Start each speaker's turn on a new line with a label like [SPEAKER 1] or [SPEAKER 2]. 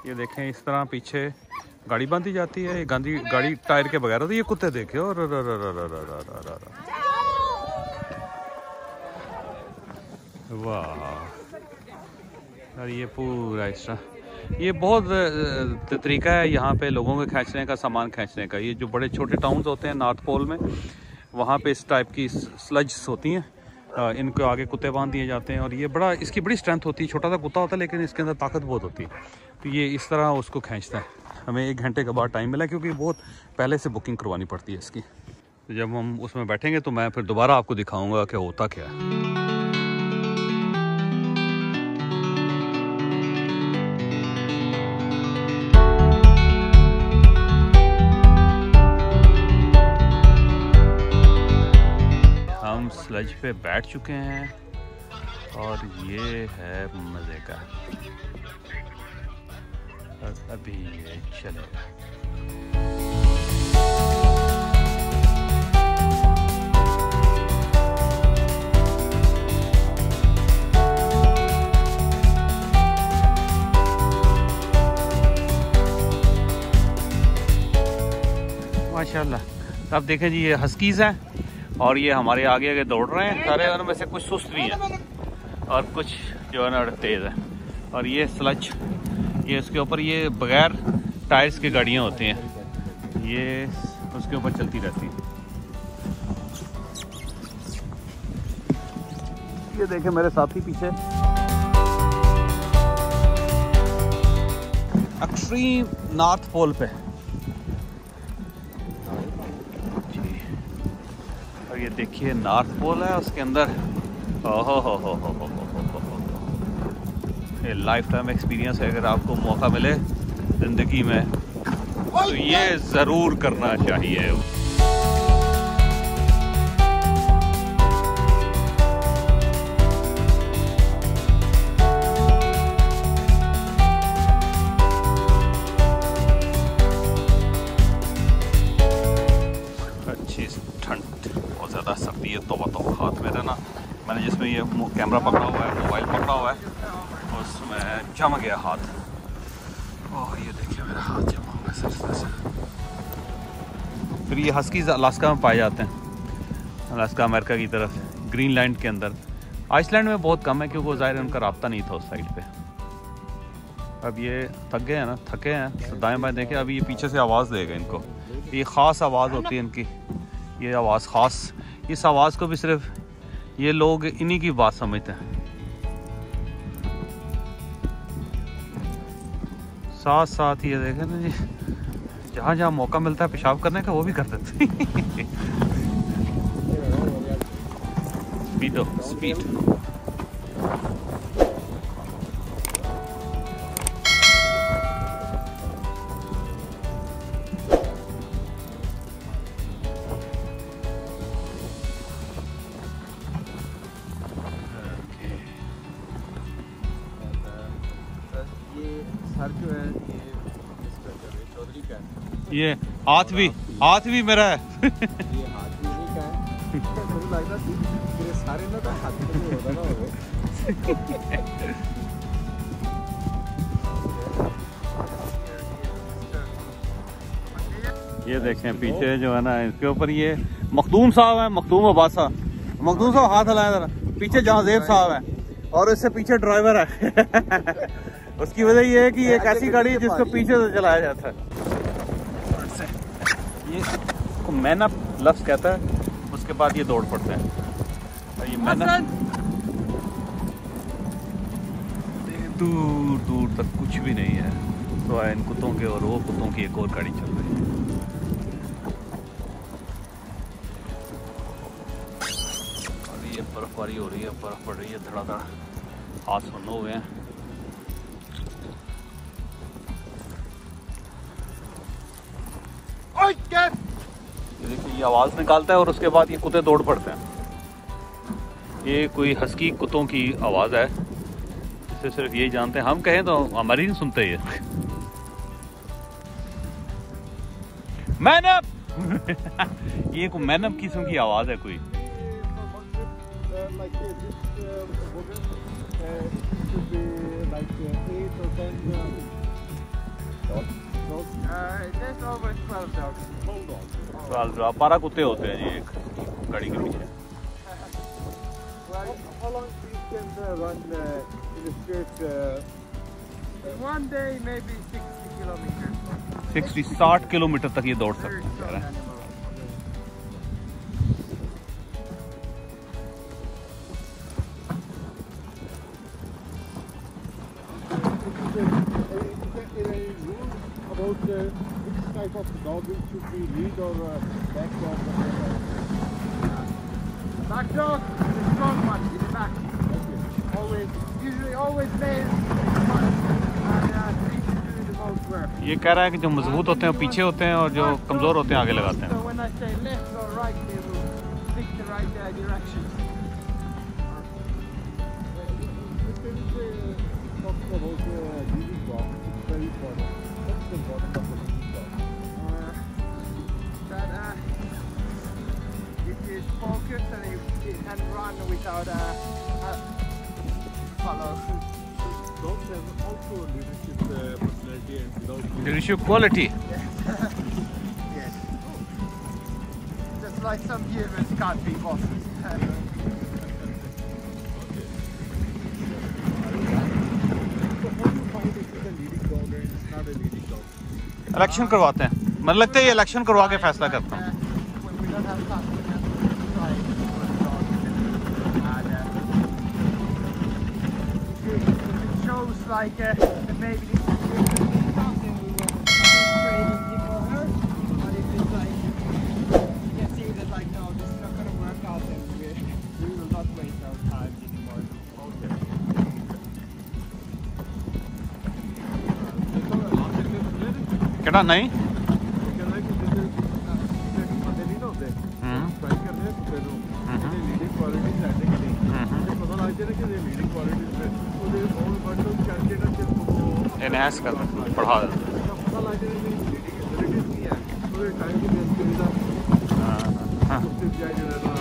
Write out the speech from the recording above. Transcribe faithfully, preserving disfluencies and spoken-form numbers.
[SPEAKER 1] ये देखें इस तरह पीछे गाड़ी बांधी जाती है। ये गांधी गाड़ी टायर के बगैर होती है। ये कुत्ते देखे और वाह यार, ये पूरा इस तरह ये बहुत तरीका है यहाँ पे लोगों के खींचने का, सामान खींचने का। ये जो बड़े छोटे टाउन्स होते हैं नॉर्थ पोल में, वहाँ पे इस टाइप की स्लज होती हैं, इनको आगे कुत्ते बांध दिए जाते हैं और ये बड़ा इसकी बड़ी स्ट्रेंथ होती है। छोटा सा कुत्ता होता है लेकिन इसके अंदर ताकत बहुत होती है। तो ये इस तरह उसको खींचता है। हमें एक घंटे के बाद टाइम मिला क्योंकि बहुत पहले से बुकिंग करवानी पड़ती है इसकी। तो जब हम उसमें बैठेंगे तो मैं फिर दोबारा आपको दिखाऊँगा कि होता क्या है। हम स्लज पे बैठ चुके हैं और ये है मज़े का। और अभी ये चलेगा। माशाल्लाह। अब देखें जी, ये हस्कीज़ हैं और ये हमारे आगे आगे दौड़ रहे हैं। सारे उनमें से कुछ सुस्त भी हैं और कुछ जो है ना तेज़ है। और ये स्लज, ये उसके ऊपर ये बगैर टायर्स की गाड़ियाँ होती हैं, ये उसके ऊपर चलती रहती हैं। ये देखें मेरे साथी पीछे एक्सट्रीम नॉर्थ पोल पे। ये देखिए नॉर्थ पोल है, उसके अंदर ओहो हो हो हो हो हो हो ये लाइफ टाइम एक्सपीरियंस है। अगर आपको मौका मिले ज़िंदगी में तो ये ज़रूर करना चाहिए। अच्छी ठंड, बहुत ज़्यादा सर्दी है। तो बताओ हाथ मेरा ना, मैंने जिसमें ये कैमरा पकड़ा हुआ है, मोबाइल पकड़ा हुआ है, उसमें जम गया हाथ। ओह ये देखिए मेरा हाथ जमा हुआ है सर से। फिर ये हस्कीज़ अलास्का में पाए जाते हैं, अलास्का अमेरिका की तरफ, ग्रीनलैंड के अंदर। आइसलैंड में बहुत कम है क्योंकि ज़ाहिर उनका राब्ता नहीं था उस साइड पे। अब ये थक गए हैं ना, थके हैं तो दाएँ बाएँ देखें। अभी ये पीछे से आवाज़ देगा इनको। ये ख़ास आवाज़ होती है इनकी, ये आवाज़ ख़ास। इस आवाज़ को भी सिर्फ ये लोग इन्हीं की बात समझते हैं। साथ साथ ये देखें ना जी, जहाँ जहाँ मौका मिलता है पेशाब करने का वो भी कर देते हैं। स्पीड स्पीड
[SPEAKER 2] जो है ये चौधरी का है।
[SPEAKER 1] ये हाथ भी हाथ भी मेरा है।
[SPEAKER 2] ये हाथ भी नहीं का है। मुझे लगता है ये सारे ना तो हाथ में होता ना हो।
[SPEAKER 1] ये देखें पीछे जो है ना, इसके ऊपर ये मखदूम साहब है, मखदूम अब्बासा। मखदूम साहब हाथ हिलाए जरा। पीछे जहांजेब साहब है और इससे पीछे ड्राइवर है। उसकी वजह ये है कि ये एक ऐसी गाड़ी है जिसको पीछे से चलाया जाता है। ये को मैन अप लफ्ज़ कहता है, उसके बाद ये दौड़ पड़ते हैं। और ये मैन अप दूर दूर तक कुछ भी नहीं है, तो इन कुत्तों के और वो कुत्तों की एक और गाड़ी चल रही है। और ये बर्फबारी हो रही है, बर्फ पड़ रही है धड़ाधड़, हाथ सुन्न हुए हैं। देखिए ये आवाज़ निकालता है और उसके बाद ये कुत्ते दौड़ पड़ते हैं। ये कोई हस्की कुत्तों की आवाज़ है जिसे सिर्फ यही जानते हैं। हम कहें तो हमारी नहीं सुनते ये। मैनअप। ये कोई मैनअप किस्म की आवाज़ है कोई।
[SPEAKER 2] there's over twelve dogs. Hold on.
[SPEAKER 1] साल बारह कुत्ते होते हैं जी एक गाड़ी के पीछे।
[SPEAKER 2] Well, how long do you can uh, run uh, in the straight? Uh, one day, maybe sixty kilometers.
[SPEAKER 1] Sixty साठ किलोमीटर तक ये दौड़ सकते
[SPEAKER 2] Very
[SPEAKER 1] हैं।
[SPEAKER 2] strong animal. About uh, which type of dog it should be, lead or uh, back dog? Back dog, the strong one in the back. Okay. Always, usually always male. And uh, three to do the most work.
[SPEAKER 1] ये कह रहा है कि जो मजबूत होते हैं वो पीछे होते हैं और जो कमजोर होते हैं आगे लगाते हैं।
[SPEAKER 2] So when I say left or right, they will pick the right uh, direction. Talking about uh, leading dog, it's very important. What's the important of the leading dog? Uh, that uh, it is focused and it, it can run without a uh, uh, follow. Dogs have also leadership uh, personality and without
[SPEAKER 1] leadership quality.
[SPEAKER 2] yes. Just like some humans can't be bosses.
[SPEAKER 1] Election करवाते हैं, मतलब लगता है ये election करवा के फैसला करता हूँ।
[SPEAKER 2] Like uh, maybe this is something we were training for her, but if it's like you can see that like no, this is not going to work out, then we, we will not waste our time anymore. Okay.
[SPEAKER 1] कहना नहीं। Enhance कर बढ़ा देते हैं।